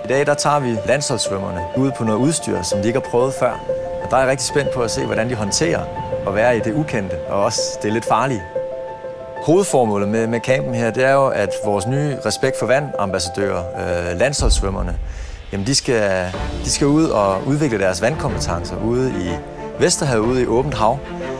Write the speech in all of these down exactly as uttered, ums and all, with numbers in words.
I dag der tager vi landsholdssvømmerne ud på noget udstyr, som de ikke har prøvet før. Og der er jeg rigtig spændt på at se, hvordan de håndterer at være i det ukendte, og også det lidt farlige. Hovedformålet med, med campen her, det er jo, at vores nye Respekt for Vand-ambassadører, øh, landsholdssvømmerne, jamen de skal, de skal ud og udvikle deres vandkompetencer ude i Vesterhavet, ude i åbent hav.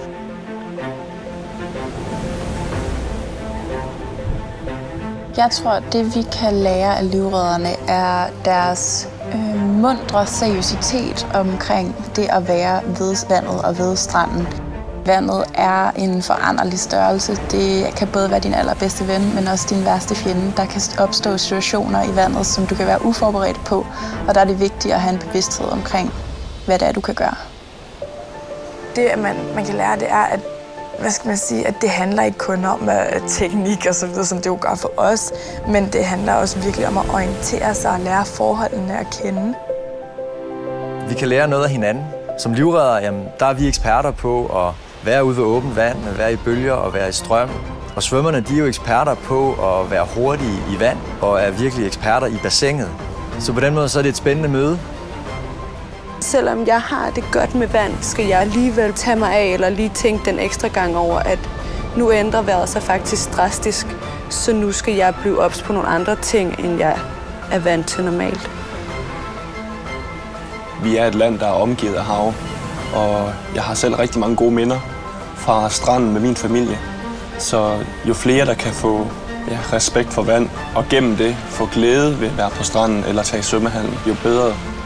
Jeg tror, at det vi kan lære af livredderne er deres øh, muntre seriøsitet omkring det at være ved vandet og ved stranden. Vandet er en foranderlig størrelse. Det kan både være din allerbedste ven, men også din værste fjende. Der kan opstå situationer i vandet, som du kan være uforberedt på, og der er det vigtigt at have en bevidsthed omkring, hvad det er, du kan gøre. Det, man, man kan lære, det er, at hvad skal man sige, at det handler ikke kun om uh, teknik og så videre, som det jo gør for os, men det handler også virkelig om at orientere sig og lære forholdene at kende. Vi kan lære noget af hinanden. Som livreddere, jamen, der er vi eksperter på at være ude ved åbent vand, at være i bølger og være i strøm. Og svømmerne, de er jo eksperter på at være hurtige i vand og er virkelig eksperter i bassinet. Så på den måde så er det et spændende møde. Selvom jeg har det godt med vand, skal jeg alligevel tage mig af eller lige tænke den ekstra gang over, at nu ændrer vejret sig faktisk drastisk, så nu skal jeg blive ops på nogle andre ting, end jeg er vant til normalt. Vi er et land, der er omgivet af hav, og jeg har selv rigtig mange gode minder fra stranden med min familie. Så jo flere, der kan få ja, respekt for vand, og gennem det få glæde ved at være på stranden eller tage i svømmehallen, jo bedre.